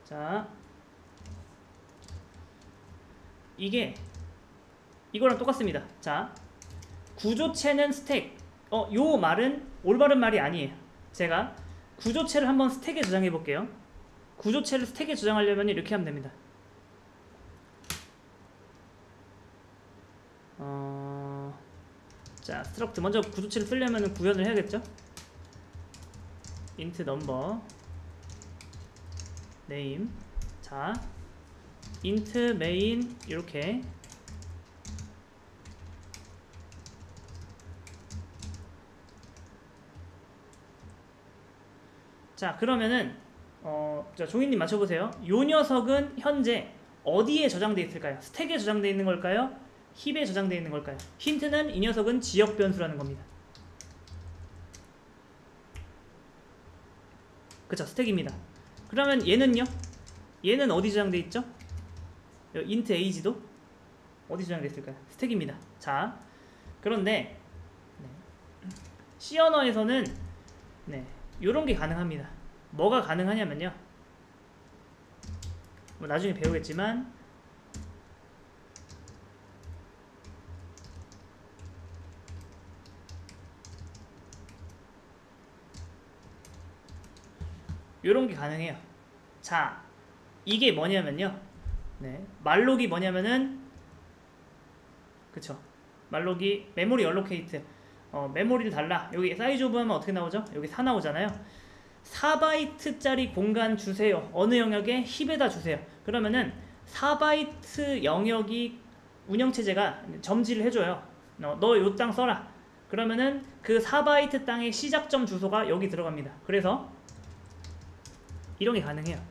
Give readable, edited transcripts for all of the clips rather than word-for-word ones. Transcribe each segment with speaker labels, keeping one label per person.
Speaker 1: 자, 이거랑 똑같습니다. 자, 구조체는 스택. 요 말은 올바른 말이 아니에요. 제가 구조체를 한번 스택에 저장해 볼게요. 구조체를 스택에 저장하려면 이렇게 하면 됩니다. 자, 스트럭트 먼저 구조체를 쓰려면 구현을 해야겠죠? int number name. 자, int main 이렇게. 자, 그러면은 자, 종이님 맞춰보세요. 요 녀석은 현재 어디에 저장되어 있을까요? 스택에 저장되어 있는 걸까요? 힙에 저장되어 있는 걸까요? 힌트는 이 녀석은 지역 변수라는 겁니다. 그쵸, 스택입니다. 그러면 얘는요? 얘는 어디 저장되어 있죠? int age도 어디 저장되어 있을까요? 스택입니다. 자, 그런데 C 언어에서는 요런 게 가능합니다. 뭐가 가능하냐면요, 뭐 나중에 배우겠지만 요런 게 가능해요. 자, 이게 뭐냐면요, 말록이 뭐냐면은, 그쵸, 말록이 메모리 얼로케이트, 메모리를 달라. 여기 사이즈 오브 하면 어떻게 나오죠? 여기 4 나오잖아요. 4바이트짜리 공간 주세요. 어느 영역에? 힙에다 주세요. 그러면은 4바이트 영역이 운영체제가 점지를 해줘요. 너 요 땅 써라. 그러면은 그 4바이트 땅의 시작점 주소가 여기 들어갑니다. 그래서 이런 게 가능해요.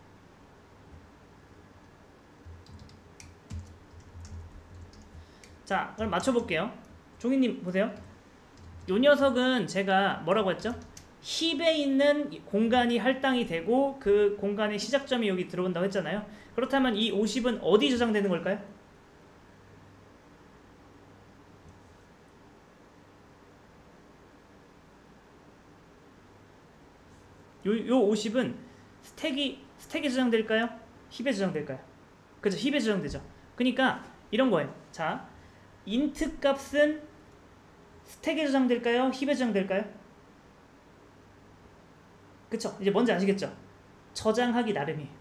Speaker 1: 자, 그럼 맞춰볼게요. 종이님 보세요. 요 녀석은 제가 뭐라고 했죠? 힙에 있는 공간이 할당이 되고 그 공간의 시작점이 여기 들어온다고 했잖아요. 그렇다면 이 50은 어디 저장되는 걸까요? 요 50은 스택에 저장될까요? 힙에 저장될까요? 그죠? 힙에 저장되죠. 그러니까 이런 거예요. 자, int 값은 스택에 저장될까요? 힙에 저장될까요? 그쵸? 이제 뭔지 아시겠죠? 저장하기 나름이에요.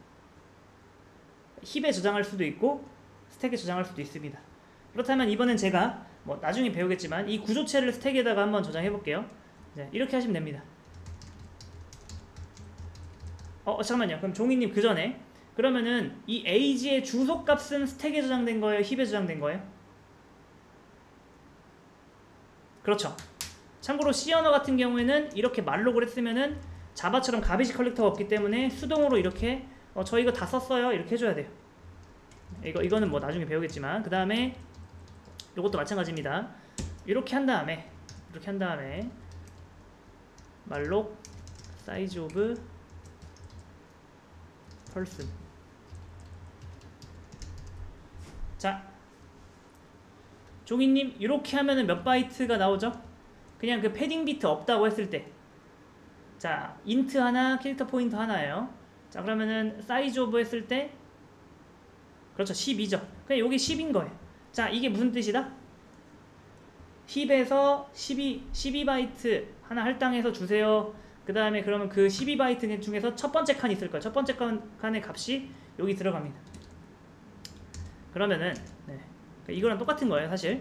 Speaker 1: 힙에 저장할 수도 있고 스택에 저장할 수도 있습니다. 그렇다면 이번엔 제가 뭐 나중에 배우겠지만 이 구조체를 스택에다가 한번 저장해 볼게요. 이렇게 하시면 됩니다. 잠깐만요. 그럼 종이님 그 전에, 그러면은 이 age의 주소값은 스택에 저장된 거예요? 힙에 저장된 거예요? 그렇죠. 참고로 C 언어 같은 경우에는 이렇게 말록을 했으면은 자바처럼 가비지 컬렉터가 없기 때문에 수동으로 이렇게 저 이거 다 썼어요 이렇게 해줘야 돼요. 이거는 뭐 나중에 배우겠지만, 그 다음에 이것도 마찬가지입니다. 이렇게 한 다음에 말록 사이즈 오브 펄슨. 자, 종이님 이렇게 하면은 몇 바이트가 나오죠? 그냥 그 패딩 비트 없다고 했을 때, 자, 인트 하나, 캐릭터 포인트 하나예요. 자, 그러면은 사이즈 오브 했을 때, 그렇죠, 12죠. 그냥 여기 10인 거예요. 자, 이게 무슨 뜻이다? 힙에서 12바이트 하나 할당해서 주세요. 그 다음에 그러면 그 12바이트 중에서 첫 번째 칸이 있을 거예요. 첫 번째 칸의 값이 여기 들어갑니다. 그러면은 이거랑 똑같은 거예요, 사실.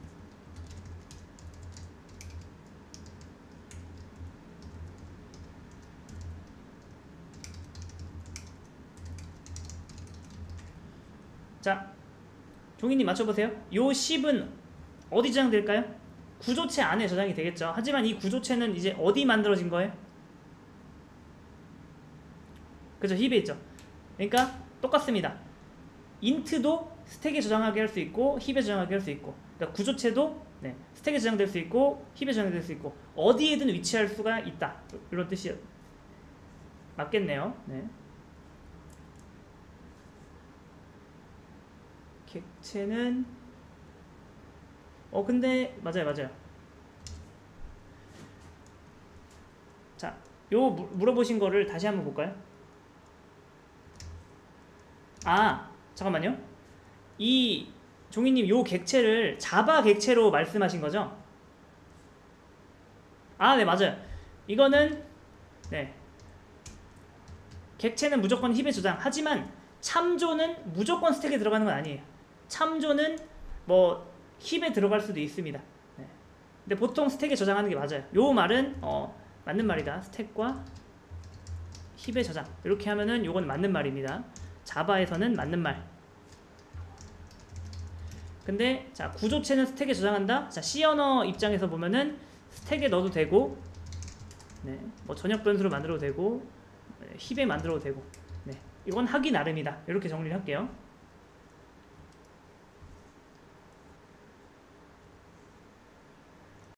Speaker 1: 자, 종이님 맞춰보세요. 요 10은 어디 저장될까요? 구조체 안에 저장이 되겠죠. 하지만 이 구조체는 이제 어디 만들어진 거예요? 그죠? 힙에 있죠. 그러니까 똑같습니다. 인트도 스택에 저장하게 할 수 있고 힙에 저장하게 할 수 있고, 그러니까 구조체도 스택에 저장될 수 있고 힙에 저장될 수 있고 어디에든 위치할 수가 있다, 이런 뜻이 맞겠네요. 객체는 근데 맞아요. 자, 요 물어보신 거를 다시 한번 볼까요? 아, 잠깐만요. 이 종이님 요 객체를 자바 객체로 말씀하신 거죠? 아, 네, 맞아요. 이거는 네, 객체는 무조건 힙에 저장. 하지만 참조는 무조건 스택에 들어가는 건 아니에요. 참조는 뭐 힙에 들어갈 수도 있습니다. 네. 근데 보통 스택에 저장하는 게 맞아요. 요 말은 맞는 말이다. 스택과 힙에 저장. 이렇게 하면은 요건 맞는 말입니다. 자바에서는 맞는 말. 근데 자, 구조체는 스택에 저장한다. 자, C 언어 입장에서 보면은 스택에 넣어도 되고, 네, 뭐 전역 변수로 만들어도 되고, 힙에 만들어도 되고, 네, 이건 하기 나름이다. 이렇게 정리를 할게요.